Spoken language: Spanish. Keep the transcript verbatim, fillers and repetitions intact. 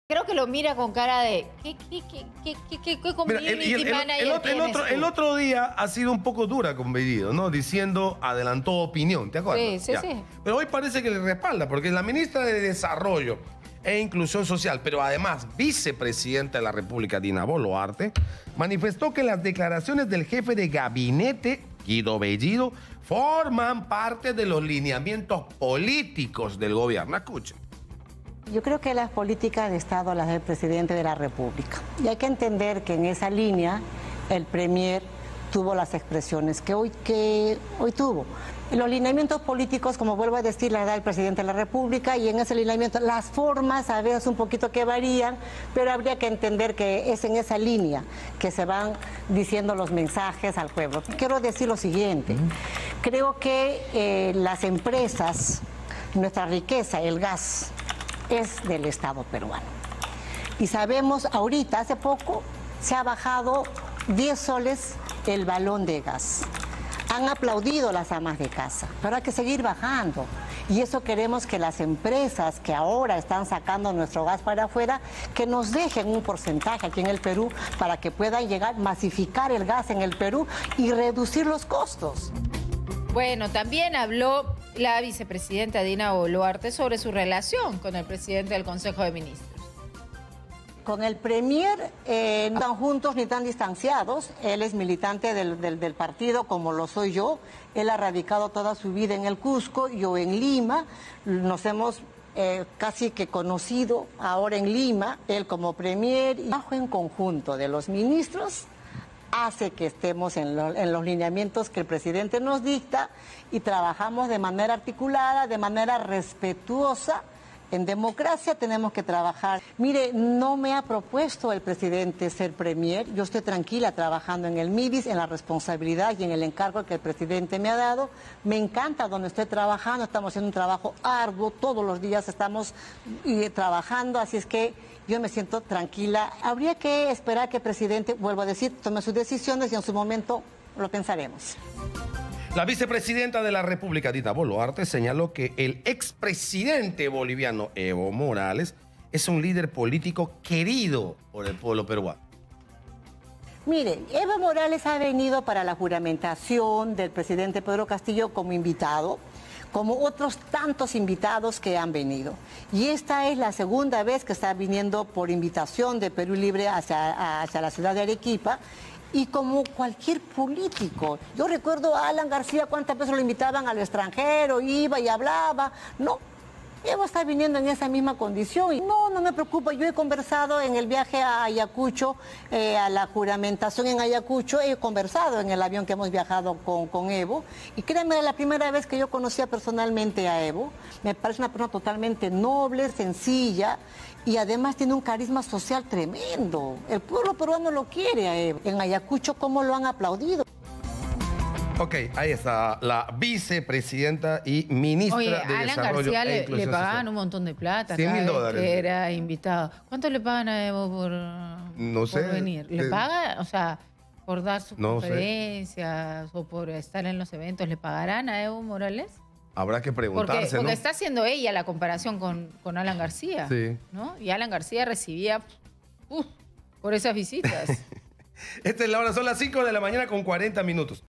Creo que lo mira con cara de ¿qué, qué, qué, qué, qué, qué, qué community Mira, el, el, el, manager el, otro, el, otro, el otro día ha sido un poco dura con Bellido, ¿no? Diciendo adelantó opinión, ¿te acuerdas? Sí, sí, ya. sí. Pero hoy parece que le respalda, porque la ministra de Desarrollo e Inclusión Social, pero además vicepresidenta de la República, Dina Boluarte, manifestó que las declaraciones del jefe de gabinete, Guido Bellido, forman parte de los lineamientos políticos del gobierno. Escuchen. Yo creo que las políticas de Estado las del presidente de la República. Y hay que entender que en esa línea el premier tuvo las expresiones que hoy, que hoy tuvo. Los lineamientos políticos, como vuelvo a decir, las da el presidente de la República, y en ese lineamiento las formas a veces un poquito que varían, pero habría que entender que es en esa línea que se van diciendo los mensajes al pueblo. Quiero decir lo siguiente, creo que eh, las empresas, nuestra riqueza, el gas, es del Estado peruano. Y sabemos, ahorita, hace poco, se ha bajado diez soles el balón de gas. Han aplaudido las amas de casa, pero hay que seguir bajando. Y eso queremos que las empresas que ahora están sacando nuestro gas para afuera, que nos dejen un porcentaje aquí en el Perú para que puedan llegar, masificar el gas en el Perú y reducir los costos. Bueno, también habló la vicepresidenta Dina Boluarte sobre su relación con el presidente del Consejo de Ministros. Con el premier eh, no están juntos ni tan distanciados. Él es militante del, del, del partido como lo soy yo. Él ha radicado toda su vida en el Cusco, yo en Lima. Nos hemos eh, casi que conocido ahora en Lima. Él como premier, y bajo en conjunto de los ministros hace que estemos en, lo, en los lineamientos que el presidente nos dicta y trabajamos de manera articulada, de manera respetuosa. En democracia tenemos que trabajar. Mire, no me ha propuesto el presidente ser premier. Yo estoy tranquila trabajando en el MIDIS, en la responsabilidad y en el encargo que el presidente me ha dado. Me encanta donde estoy trabajando. Estamos haciendo un trabajo arduo. Todos los días estamos y, trabajando. Así es que yo me siento tranquila. Habría que esperar que el presidente, vuelvo a decir, tome sus decisiones y en su momento lo pensaremos. La vicepresidenta de la República, Dina Boluarte, señaló que el expresidente boliviano Evo Morales es un líder político querido por el pueblo peruano. Mire, Evo Morales ha venido para la juramentación del presidente Pedro Castillo como invitado, como otros tantos invitados que han venido. Y esta es la segunda vez que está viniendo por invitación de Perú Libre hacia, hacia la ciudad de Arequipa. Y como cualquier político, yo recuerdo a Alan García cuántas veces lo invitaban al extranjero, iba y hablaba. No, Evo está viniendo en esa misma condición. Y no, no me preocupa, yo he conversado en el viaje a Ayacucho, eh, a la juramentación en Ayacucho, he conversado en el avión que hemos viajado con, con Evo. Y créanme, la primera vez que yo conocía personalmente a Evo, me parece una persona totalmente noble, sencilla, y además tiene un carisma social tremendo. El pueblo peruano lo quiere a Evo. En Ayacucho, ¿cómo lo han aplaudido? Ok, ahí está la vicepresidenta y ministra Oye, de Alan Desarrollo García e le, Inclusión le pagaban Social. un montón de plata cien mil cada vez dólares. que era invitado. ¿Cuánto le pagan a Evo por, No por sé, venir? ¿Le de- paga, o sea, por dar sus No sé. conferencias o por estar en los eventos? ¿Le pagarán a Evo Morales? Habrá que Porque, preguntarse, porque ¿no? está haciendo ella la comparación con, con Alan García. Sí. ¿No? Y Alan García recibía uh, por esas visitas. Esta es la hora, son las cinco de la mañana con cuarenta minutos.